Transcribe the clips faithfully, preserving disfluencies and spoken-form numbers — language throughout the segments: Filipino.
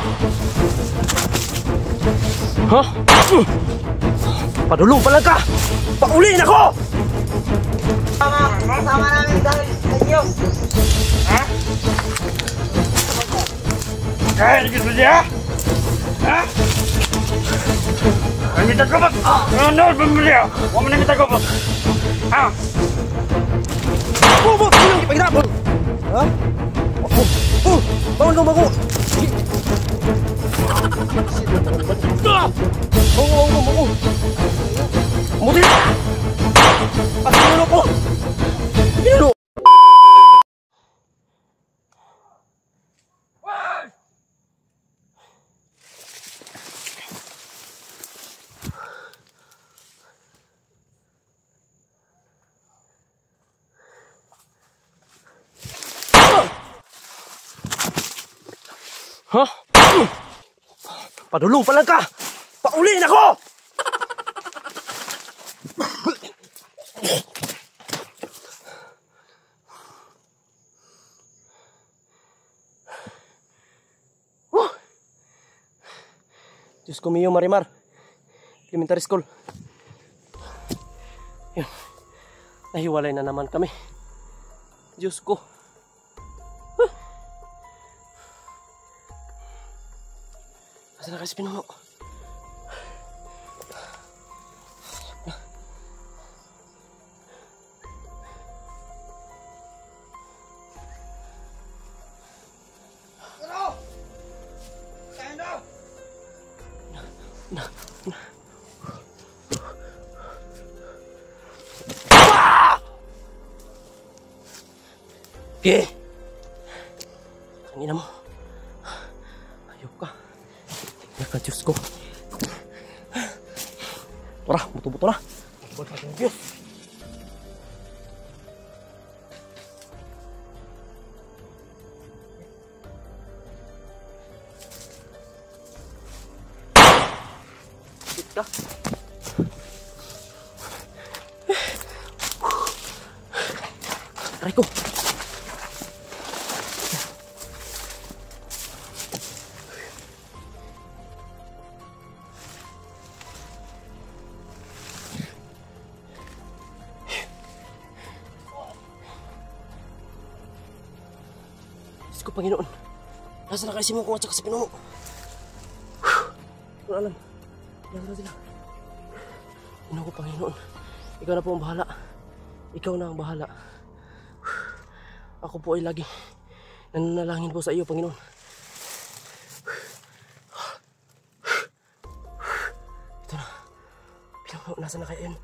Ha? Padulong pala ka! Pauliin ako! Sama namin sa inyo. Ha? Kaya naging ba siya? Ha? Ang kita ko ba? Ano ba mo siya? Huwag mo na kita ko ba? Ha? Oh, oh, sino ang ipahirapon? Ha? Oh, oh, bangun kau, bangun! Ah! Bangun, bangun, bangun! Muti! Ah, pinuno ko! Pinuno! Ha? Padulong pala ka! Pauliin ako! Oh. Diyos ko miyo, Marimar. Elementary school. Yun. Nahiwalay na naman kami. Diyos ko. Saan na kasi pinuno? Ano? Stand up! Na, na. Okay. Kanina mo. Ayok ka. Naka Diyos ko. Tara, buto-buto na. Buto natin ang Diyos. Sit ka. Aray ko. Diyos ko, Panginoon. Nasa na kayo si Mungkong at saka si Pinuno? Hindi ko alam. Nasa na sila. Pinuno ko, Panginoon. Ikaw na po ang bahala. Ikaw na ang bahala. Ako po ay lagi nananalangin po sa iyo, Panginoon. Ito na. Pinuno, nasa na kayo yun?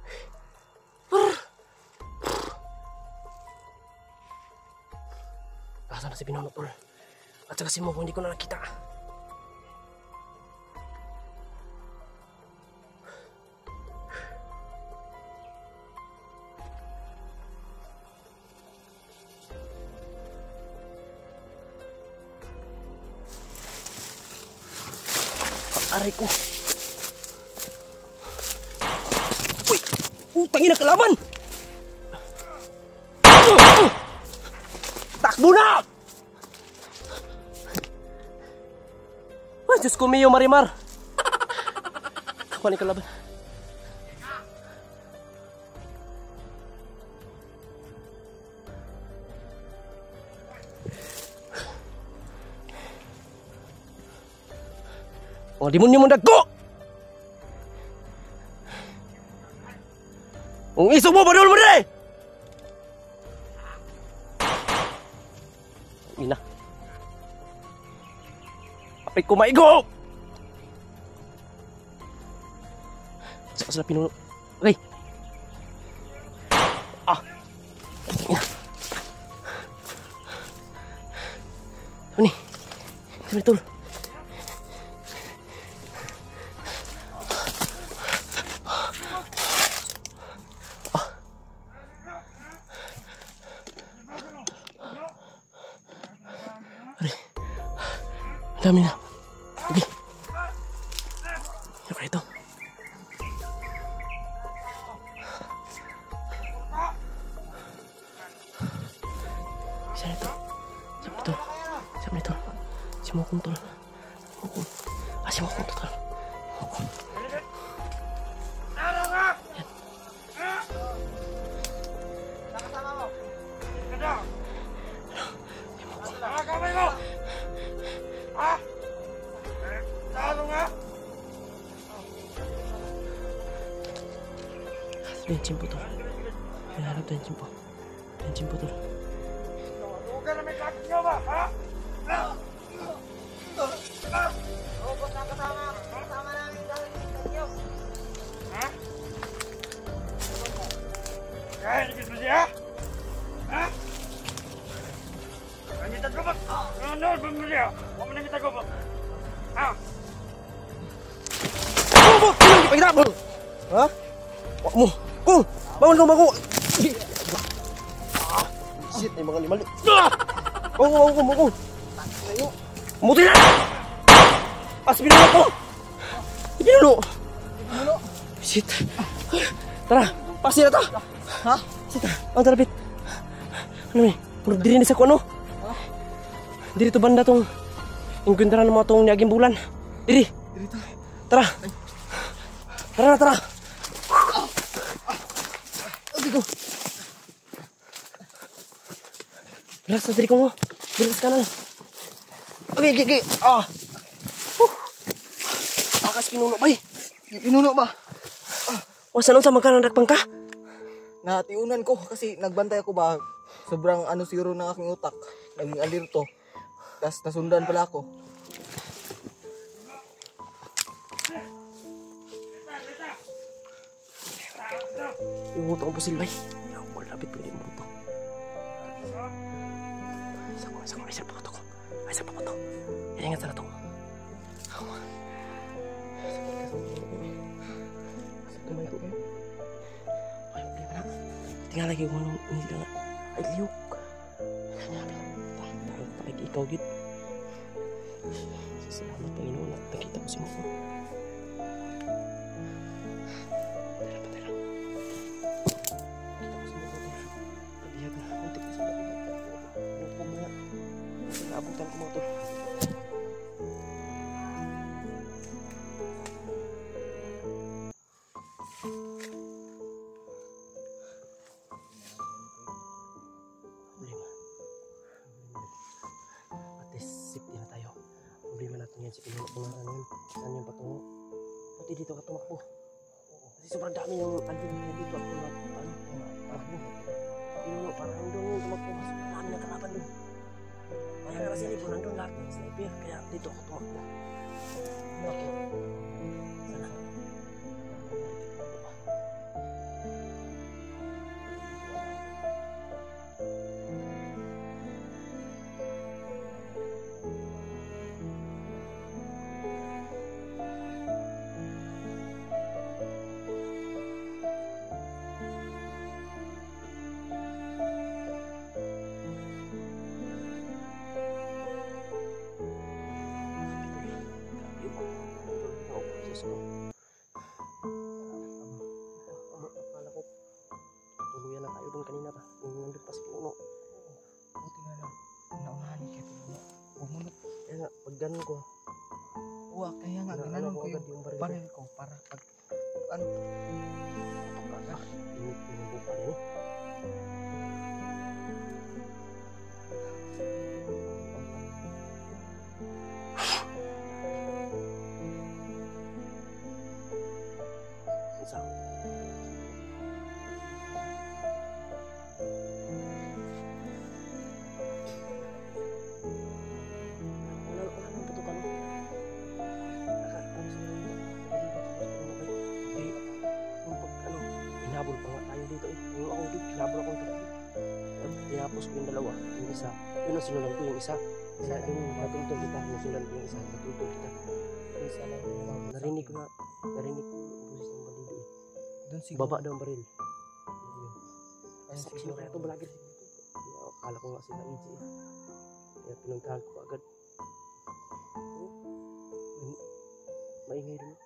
Nasa na si Pinuno, Tol? At saka si Mungkong hindi ko na nakita. Aray ko. Uy! Utangin na kalaban! Takbo na! Ay, Diyos ko miyo, Marimar. Kapan ni kalaban? Mga demonyo mong dagko! Ang isog mo, padul mo rin! Ina. Apay ko maigo! Saka sila pinuno. Okay. Ah! Ina. Ano ni? Ito ni Tol. Dami na. Okay. Ano kaya ito? Saan ito? Saan ito? Saan ito? Si Mungkong, Tol. Asin mo kung total. Ano nga? Yan. Nakasama mo. Ano? Mga kamay mo! Ha? Ano nga? Bensin po tol. Hinahanap bensin po. Bensin po tol. Huwag ka na may kakit nyo ba? Ha? Robot na kasama. Kasama namin dahil sa iyo. Ha? Kaya nagkis mo siya? Ha? Nangitan ko ba? Ano? Bumili ah! Huwag mo nangitan ko ba? Ha? Oh, oh, oh, pagkita mo. Ha? Wak mo. Kung, bangun kau bangun. Ah, shit, ay mga limali. Ah! Bangun, bangun, bangun, bangun. Muti na! Pas pinuno ko. Pinuno. Pinuno. Shit. Tara, pasti na ta. Ha? Shit, ang talapit. Ano eh? Puro diri ni sa ko ano? Diri to banda tong ingkuntaran ng mga tong niaging bulan. Diri. Dito. Tara. Tara na, tara. Dito. Relax na diri ko mo. Relax ka na. Okay, okay, okay. Ah. Huh. Akas pinuno ba eh? Pinuno ba? O saan sa magkanandakpang ka? Natiunan ko kasi nagbantay ako ba. Sobrang ano siguro ng aking utak. Naging alirto. Tapos nasundan pala ako. Yung buto ang pusil ba eh? Ako ko lapit pwede yung buto. Isa ko, isa ko, isa pa buto ko. Isa pa buto. Ingat sana to. Tumay ko kayo. Ay, problema na. Tingnan lagi kung anong hindi na. Ay, liyok. Palagi ikaw git. Salamat Panginoon at nakita ko si Moko. Tara pa, tara. Nakita ko si Moko to. Kabihag na. Muntik na sa kabihag. Nagpag na. Naabutan ko mga to. Si Pinuno pangalan yun. Saan yung patungo? Pati dito ka tumakbo. Kasi sobrang dami yung andun yung dito ako na ano, tumakbo. Pinuno parang nandun yung tumakbo. Mas marami na kalaban dun. Kaya nga kasi po nandun lahat ng sniper. Kaya dito ako tumakbo. Bakit? Sana. Akala ko tuluyan na tayo doon kanina pa. Yung nandun pa si Pinuno. Buti nga lang. Naunahan ni kay Pinuno. Bumunot. Kaya nga, pag ganun ko, Uwa, kaya nga. Ano- Ginanon ano ko ko yung agad yung baril ko? baril ko para pag... Ano? ah, init yung buka niya. Isa. Wala, wala nang putukan mo. Naka, ano sila yun? Eh, yung pag, ano, hinabol pa nga tayo dito eh. Yung ako dito, hinabol ako dito. At tinapos ko yung dalawa. Yung isa, yun ang sinulan ko yung isa. Isa, yung natuntun kita, yung sinulan ko yung isa, natuntun kita. Isa lang yung mga... Narinig ko na, narinig ko yung boses ng bandido eh. Doon siguro. Baba daw ang baril. Yun. Ayun Sino siguro. kaya ito vlogger? Akala ko nga sila E J eh. Kaya pinuntahan ko agad. Oh, may- maingay rin.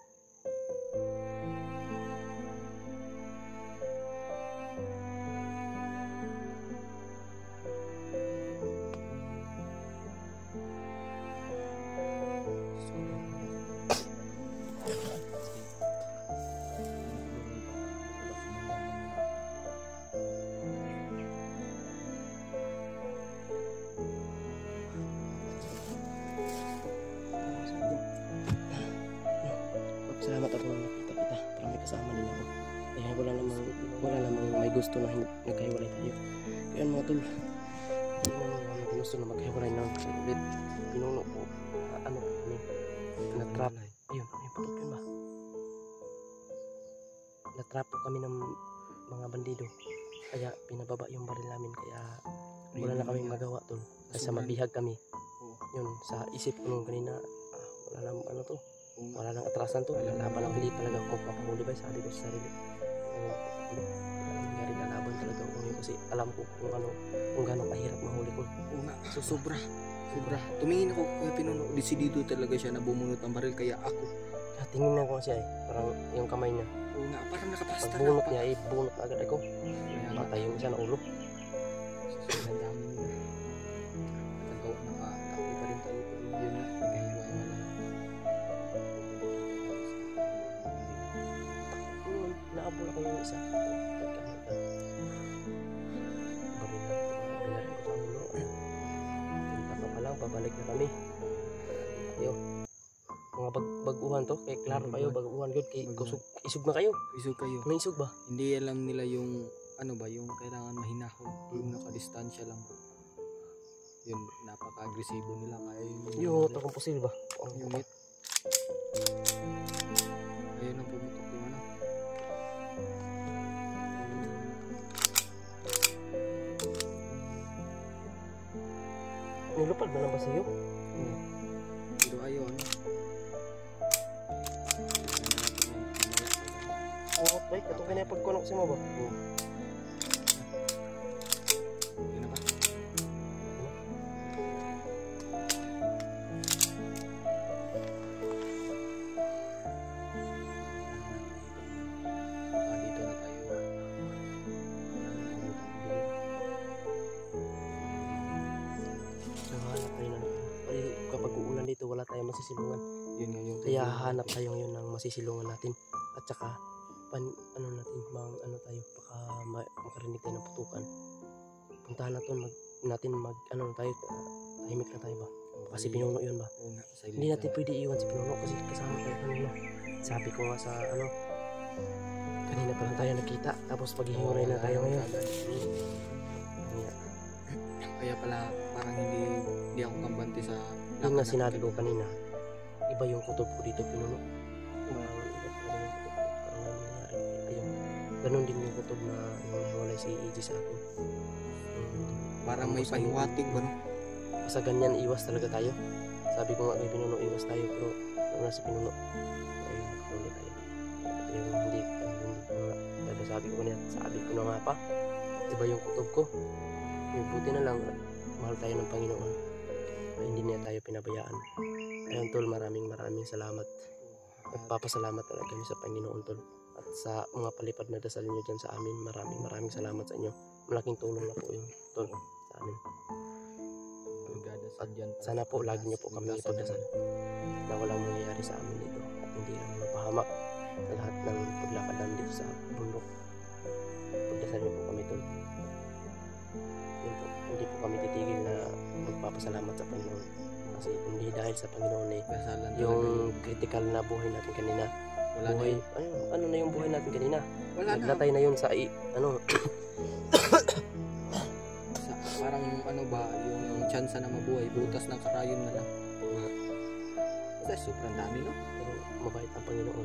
So, Ay, wala namang, wala namang may gusto na hin- nagkahiwalay tayo. Kaya mga tol, hindi naman namin gusto na magkahiwalay ng ulit. Pinuno ko, ah, ano po kami, na-trap. Ayun, ayun, patok yun ba? Na-trap po kami ng mga bandido. Kaya pinababa yung baril namin, kaya wala na kaming magawa tol. Kasi mabihag kami. Oo. Yun, sa isip ko nung kanina, ah, wala nang ano to, Oo nga. wala nang atrasan to. Lalaban lang, hindi talaga ako magpapahuli ba, sabi ko sa sarili. Ano, ano, nangyari na laban talaga ako ngayon kasi alam ko kung ano, kung gano'ng kahirap mahuli ko. Oo nga. So, sobra. Sobra. Tumingin ako kay Pinuno. Desidido talaga siya na bumunot ng baril. Kaya ako. Kaya tingin na ko siya eh, parang yung kamay niya. Oo nga. Parang nakapasta Pag na. bunot niya, eh, bunot na agad ako. Kaya nga. Patay yung isa na ulo. Sobrang dami nila. Nagagawa nakatakbo pa rin tayo. Pero yun nga. Nagkahiwa-hiwalay. Hmm, naabol ako yung isa. Pagka, baril na, binaril ko sa ulo. Bata pa lang, pabalik na kami. Ayo. Mga bag baguhan to, kay klaro kayo, baguhan good, kay Baguhan. kusog, isog na kayo. Isog kayo. May isog ba? Hindi alam nila yung ano ba, yung kailangan mahinahon. Yung nakadistansya lang. Yun, napaka-agresibo nila. Kaya yung... Yung ito kung posible ba? Ang Yung hit. Ayun ang pumutok yung ano. nilupad na lang ba sa'yo? Oo. Pero ayaw ano. Oo, oh, bay, katong kanya pagkunok si mo ba? Oo. Yun na ba? Baka dito na tayo. Nahanap tayo na. Ay, kapag uulan dito, wala tayong masisilungan. Yun nga yung Kaya hahanap tayo ngayon ng masisilungan natin. At saka, pan, ano natin, mang, ano tayo, baka ma, makarinig tayo ng putukan. Puntahan natin, mag, natin mag, ano na tayo, uh, tahimik na tayo ba? Kasi Pinuno yun ba? Oo nga, silent Hindi natin na. pwede iwan si Pinuno kasi kasama tayo kanina. Sabi ko nga sa, ano, kanina pa lang tayo nakita, tapos paghihiwalay na tayo ngayon. Kaya, Kaya pala parang hindi hindi ako kambante sa yun nga sinabi ko kanina, iba yung kutob ko dito, Pinuno. Parang iba talaga yung kutob ko. Parang nangyayari. Ayun. Ganon din yung kutob na yung nahiwalay si E J sa akin. parang may Tapos, pahiwatig ba no? Basta ganyan, iwas talaga tayo. Sabi ko nga kay Pinuno, iwas tayo. Pero wala si Pinuno. Ayun, nakatuli tayo. Ito yung hindi, yung hindi ko nga. Pero sabi ko niya, sabi ko na nga pa, iba yung kutob ko. Yung buti na lang, mahal tayo ng Panginoon. Na hindi niya tayo pinabayaan. Ayun tol, maraming maraming salamat. Nagpapasalamat talaga kami sa Panginoon tol. At sa mga palipad na dasal niyo dyan sa amin, maraming maraming salamat sa inyo. Malaking tulong na po yung tol sa amin. At dyan Sana po lagi niyo po kami ipagdasal na walang mangyayari sa amin dito at hindi kami mapahamak sa lahat ng paglakad namin dito sa bundok. Pagdasal niyo po kami tol. Yun po, hindi po kami titigil na magpapasalamat sa Panginoon. Kasi hindi dahil sa Panginoon eh, kasalan yung critical na buhay natin kanina. wala na Buhay, yun. ano, ano na yung buhay natin kanina? Wala na. Naglatay na yun sa i, ano, Sa, parang ano ba, yung chance na mabuhay, butas ng karayon na lang. Kasi sobrang dami no? pero mabait ang Panginoon.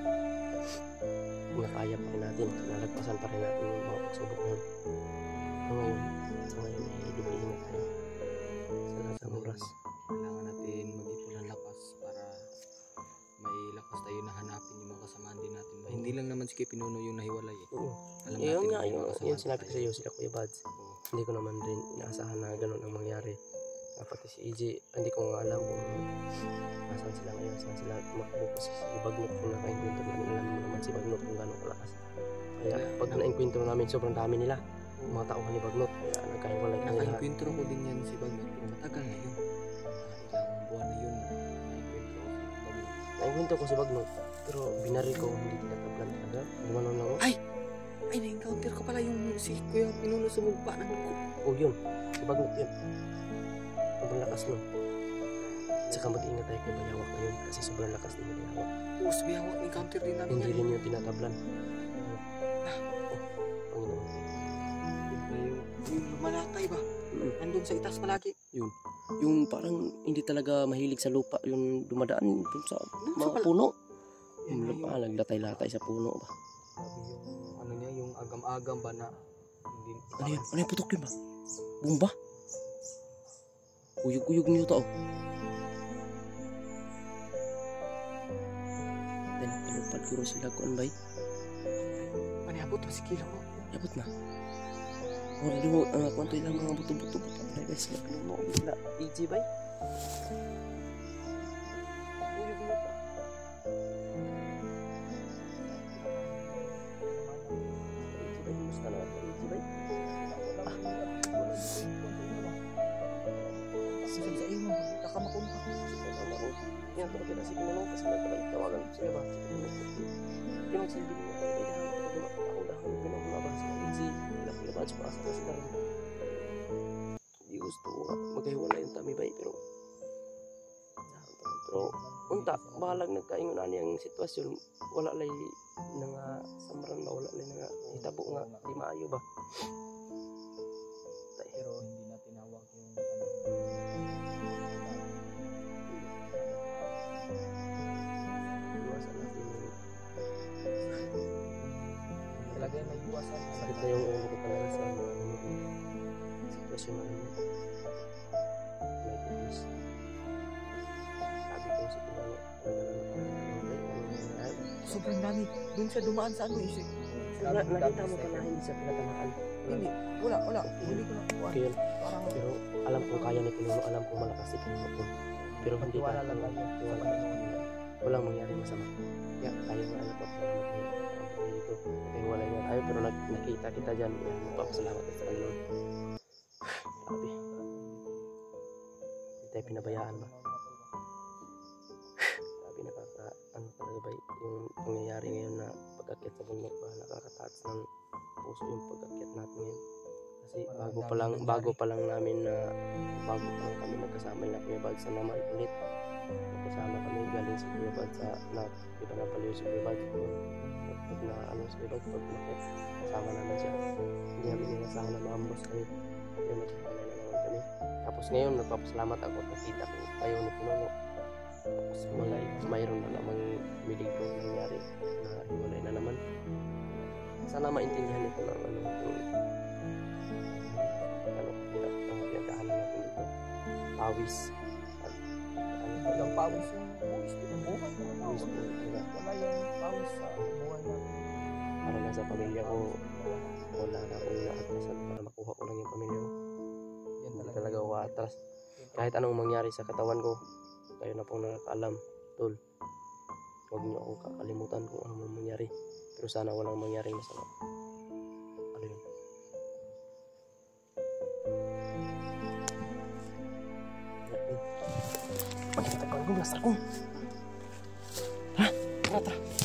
Nakaya pa rin natin, nalagpasan pa rin natin yung mga pagsubok ngayon. So ngayon, sa ngayon ay dubli ingat tayo sa lahat ng oras. Kailangan natin mag-ipon ng lakas para may lakas tayo na hanapin yung mga kasamaan din natin. Hindi lang naman si Pinuno yung nahiwalay eh. Oo. Alam Eh, yun natin nga, na may yung, mga kasamaan yun sinabi ko tayo. sa iyo, sila Kuya Bads. Oo. Hindi ko naman rin inaasahan na ganun ang mangyari. Ah, pati si E J, hindi ko nga alam kung nasaan sila ngayon, saan sila tumakbo kasi si Bagnot kung naka-enkwentro namin, alam mo naman si Bagnot kung gano'ng kalakas. Kaya pag na-enkwentro namin, sobrang dami nila, mga tauhan ni Bagnot, kaya nagkahiwalay kami lahat. Naka-enkwentro ko din yan si Bagnot pero matagal na yun. Ah, ilang buwan na yun. Na-enkwentro ko si Bagnot. Na-enkwentro ko si Bagnot, pero binaril ko, hindi tinatablan talaga. Gumanon lang ako. Ay! Ay, na-encounter ko pala yung si Kuya Pinuno sa mugpa ng ko. Oh, yun, si Bagnot yun. Sobrang lakas nun. Saka mag-ingat tayo kay Bayawak ngayon kasi sobrang lakas din ni Bayawak. Oo, si Biyawak, encounter din namin Hindi yan. rin yung tinatablan. Panginoon. Yung, yung lumalatay ba? Mm. Nandun sa itaas palagi. Yung parang hindi talaga mahilig sa lupa, yung dumadaan dun sa mga pala. puno. Yan Yung na lupa, naglatay-latay sa puno ba? Sabi yung ano niya, yung agam-agam ba na hindi Ano yun? Ano yung putok yun ba? Bumba? Uyog-uyog niyo to. Dan palupad ko rin sila kuan bay. Maniabot ba si Kilo ko? Abot na. Wala mo, ang kuan to ilang mga buto-buto buto na guys. Ano mo bila E G bay? Uyog niyo to. E G bay, gusto na E G bay. Sige sa iyo, nakamakunta. Yan, pero kita sige naman kasi nagpapalitawagan sila ba? Hindi magsilbi nila kayo kaya ako dahil pinagulabas sa easy pinagulabas pa sa sila. Hindi gusto ko maghiwala yung tami bay pero pero unta bahalag nagkaingunan yung sitwasyon wala lay nga samran ba wala lay nga hitabo nga di maayo ba. Pero hindi na tinawag yung Iwasan natin yung talaga yung naiwasan. sakit na yung ulo ko talaga sa mga ano mo sitwasyon na ano. My goodness. Sabi ko sa pinalo Sobrang dami. Doon siya dumaan sa ano isip. nakita mo pa na hindi siya pinatamaan. Hindi. Wala, wala. Hindi ko nakuha. Okay yun. Parang Pero alam kong kaya ni Pinuno, alam kong malakas si Pinuno. Pero hindi wala tayo lang tayo. tiwala. Walang mangyari masama. Kaya tayo nga ano pa dito. Kaya wala nga tayo pero nak nakita kita dyan. Magpapasalamat tayo sa Panginoon. Grabe. Hindi tayo pinabayaan ba? Grabe nakaka ano talaga ba yung pangyayari ngayon na pag-akyat sa bundok ba nakakatats ng puso yung pag-akyat natin ngayon. Kasi bago pa lang bago pa lang namin na bago pa lang kami nagkasama na Kuya Bal sa naman ulit. Magkasama kami galing sa Kuya Bal sa na iba na pala yung si Kuya Bal pag na ano si Kuya Bal pag makit kasama namin siya. Hindi namin inasahan na maambos kami. Kaya magkakalala na naman kami. Tapos ngayon nagpapasalamat ako at nakita ko kayo ni Pinuno. Tapos may, mayroon na namang miligro nangyari na hiwalay na naman. Sana maintindihan nito ng ano yung ano hirap ang pinagdaanan natin dito. Pawis at ano Walang pawis yung pawis din ang buhay ko. pawis po diba? Wala yung pawis sa buhay natin. Para lang sa pamilya ko wala na akong naatasan para makuha ko lang yung pamilya ko. Yan Hindi talaga. talaga ako atras. Kahit anong mangyari sa katawan ko kayo na pong nakakaalam tol. Huwag niyo akong kakalimutan kung ano man mangyari. Pero sana walang mangyaring masama. Ano yun? Magkita ko ang gulas ako. Ha? Tara, tara.